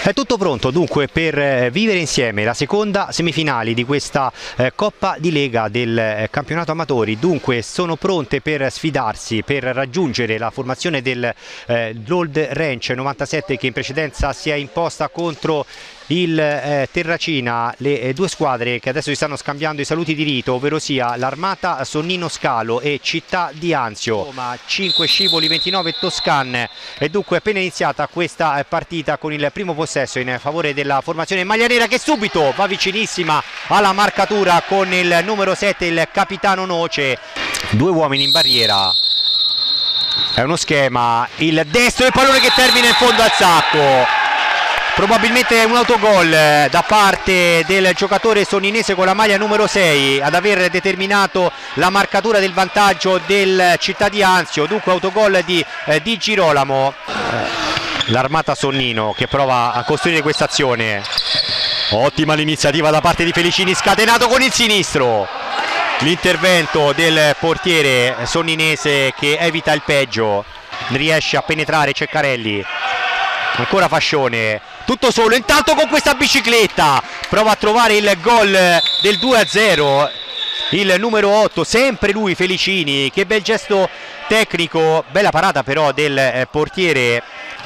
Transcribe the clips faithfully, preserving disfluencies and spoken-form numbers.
È tutto pronto dunque per vivere insieme la seconda semifinale di questa eh, Coppa di Lega del eh, campionato amatori. Dunque sono pronte per sfidarsi, per raggiungere la formazione del eh, Gold Ranch novantasette che in precedenza si è imposta contro il eh, Terracina, le eh, due squadre che adesso si stanno scambiando i saluti di rito, ovvero sia l'Armata Sonnino Scalo e Città di Anzio. Roma, cinque Scivoli, ventinove Toscan. E dunque è appena iniziata questa eh, partita con il primo possesso in favore della formazione maglia nera, che subito va vicinissima alla marcatura con il numero sette, il capitano Noce. Due uomini in barriera, è uno schema, il destro del pallone che termina in fondo al sacco. Probabilmente un autogol da parte del giocatore sonninese con la maglia numero sei ad aver determinato la marcatura del vantaggio del Città di Anzio. Dunque autogol di, eh, di Girolamo. L'Armata Sonnino che prova a costruire questa azione. Ottima l'iniziativa da parte di Felicini, scatenato con il sinistro. L'intervento del portiere sonninese che evita il peggio, riesce a penetrare Ceccarelli. Ancora Fascione, tutto solo, intanto con questa bicicletta prova a trovare il gol del due a zero, il numero otto, sempre lui Felicini. Che bel gesto tecnico, bella parata però del eh, portiere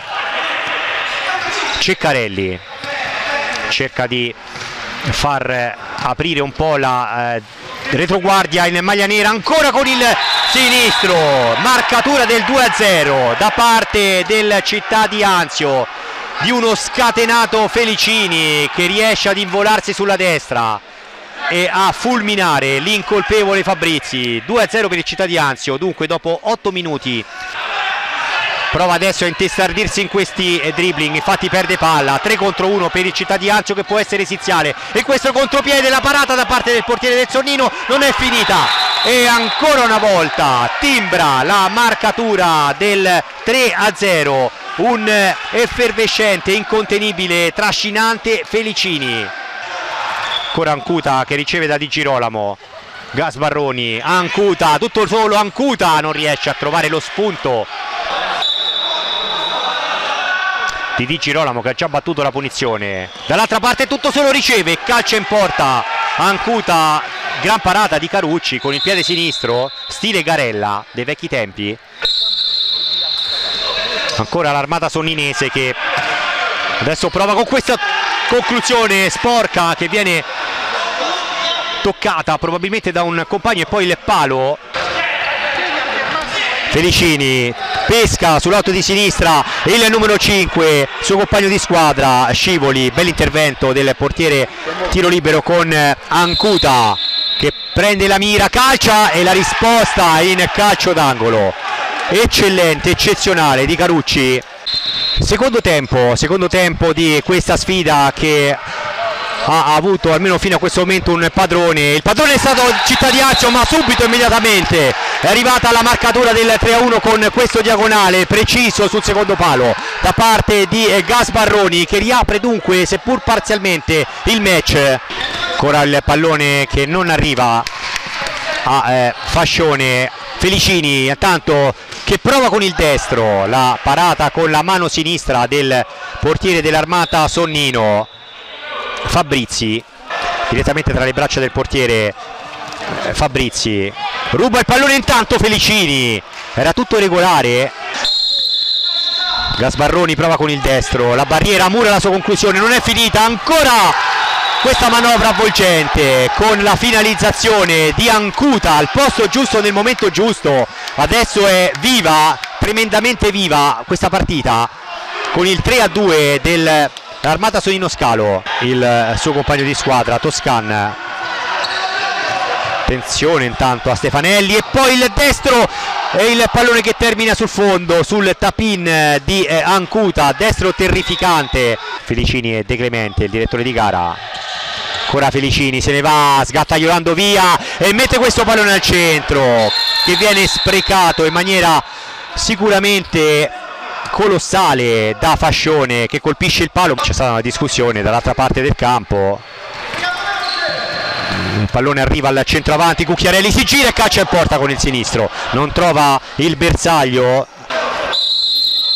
Ceccarelli. Cerca di far eh, aprire un po' la eh, retroguardia in maglia nera, ancora con il sinistro, marcatura del due a zero da parte del Città di Anzio, di uno scatenato Felicini che riesce ad involarsi sulla destra e a fulminare l'incolpevole Fabrizi. Due a zero per il Città di Anzio. Dunque dopo otto minuti prova adesso a intestardirsi in questi eh, dribbling, infatti perde palla. Tre contro uno per il Città di Anzio che può essere esiziale, e questo contropiede, la parata da parte del portiere del Sonnino non è finita e ancora una volta timbra la marcatura del tre a zero. Un effervescente, incontenibile, trascinante Felicini. Ancora Ancuta che riceve da Di Girolamo. Gasbarroni, Ancuta, tutto solo Ancuta, non riesce a trovare lo spunto di Di Girolamo che ha già battuto la punizione. Dall'altra parte tutto solo riceve, calcia in porta Ancuta, gran parata di Carucci con il piede sinistro, stile Garella dei vecchi tempi. Ancora l'Armata sonninese che adesso prova con questa conclusione sporca che viene toccata probabilmente da un compagno e poi il palo. Felicini pesca sull'alto di sinistra il numero cinque, suo compagno di squadra Scivoli. Bell'intervento del portiere, tiro libero con Ancuta che prende la mira, calcia e la risposta in calcio d'angolo. Eccellente, eccezionale di Carucci. Secondo tempo, secondo tempo di questa sfida che ha avuto almeno fino a questo momento un padrone. Il padrone è stato Città di Anzio, ma subito, immediatamente è arrivata la marcatura del tre a uno con questo diagonale preciso sul secondo palo da parte di Gasbarroni, che riapre dunque seppur parzialmente il match. Ancora il pallone che non arriva a eh, Fascione. Felicini intanto che prova con il destro, la parata con la mano sinistra del portiere dell'Armata Sonnino. Fabrizi direttamente tra le braccia del portiere, eh, Fabrizi ruba il pallone, intanto Felicini, era tutto regolare. Gasbarroni prova con il destro, la barriera mura la sua conclusione, non è finita ancora questa manovra avvolgente con la finalizzazione di Ancuta al posto giusto nel momento giusto. Adesso è viva, tremendamente viva questa partita con il tre a due dell'Armata Sonnino Scalo. Il suo compagno di squadra Toscan, attenzione intanto a Stefanelli, e poi il destro e il pallone che termina sul fondo sul tap-in di eh, Ancuta, destro terrificante. Felicini e De Clemente, il direttore di gara. Ancora Felicini, se ne va sgattaiolando via e mette questo pallone al centro che viene sprecato in maniera sicuramente colossale da Fascione, che colpisce il palo. C'è stata una discussione dall'altra parte del campo. Il pallone arriva al centravanti, Cucchiarelli si gira e calcia in porta con il sinistro, non trova il bersaglio.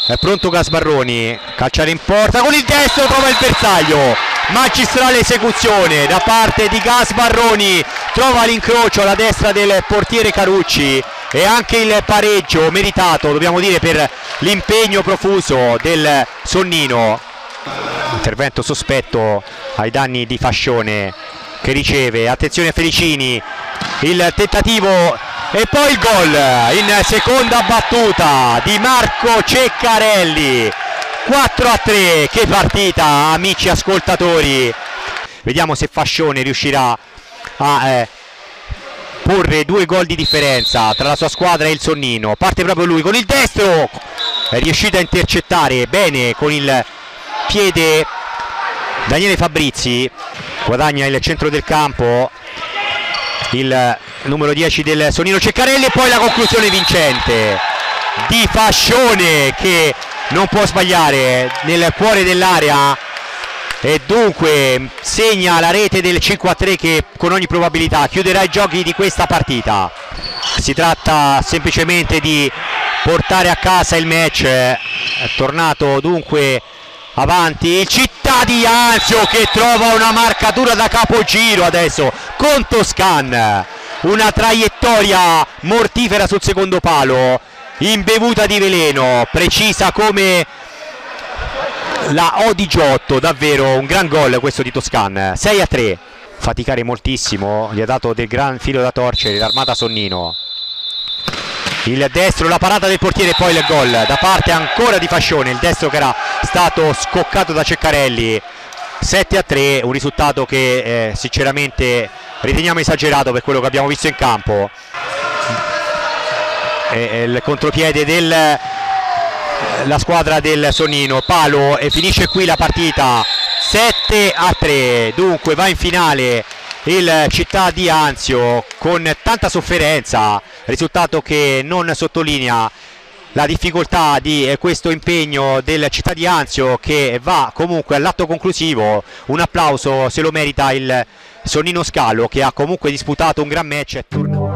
È pronto Gasbarroni, calciare in porta con il destro, trova il bersaglio, magistrale esecuzione da parte di Gasbarroni, trova l'incrocio alla destra del portiere Carucci e anche il pareggio meritato, dobbiamo dire, per l'impegno profuso del Sonnino. Intervento sospetto ai danni di Fascione che riceve, attenzione a Felicini, il tentativo e poi il gol in seconda battuta di Marco Ceccarelli. Quattro a tre, che partita, amici ascoltatori. Vediamo se Fascione riuscirà a eh, porre due gol di differenza tra la sua squadra e il Sonnino. Parte proprio lui con il destro, è riuscito a intercettare bene con il piede Daniele Fabrizi, guadagna il centro del campo il numero dieci del Sonnino Ceccarelli e poi la conclusione vincente di Fascione che non può sbagliare nel cuore dell'area e dunque segna la rete del cinque a tre che con ogni probabilità chiuderà i giochi di questa partita. Si tratta semplicemente di portare a casa il match. È tornato dunque avanti il Città di Anzio che trova una marcatura da capogiro adesso con Toscan, una traiettoria mortifera sul secondo palo, imbevuta di veleno, precisa come la O di Giotto, davvero un gran gol questo di Toscan. Sei a tre, faticare moltissimo, gli ha dato del gran filo da torcere l'armata Sonnino. Il destro, la parata del portiere e poi il gol da parte ancora di Fascione, il destro che era stato scoccato da Ceccarelli. Sette a tre, un risultato che eh, sinceramente riteniamo esagerato per quello che abbiamo visto in campo. E, il contropiede del la squadra del Sonnino, palo e finisce qui la partita. Sette a tre, dunque va in finale il Città di Anzio con tanta sofferenza, risultato che non sottolinea la difficoltà di questo impegno del Città di Anzio che va comunque all'atto conclusivo. Un applauso se lo merita il Sonnino Scalo che ha comunque disputato un gran match.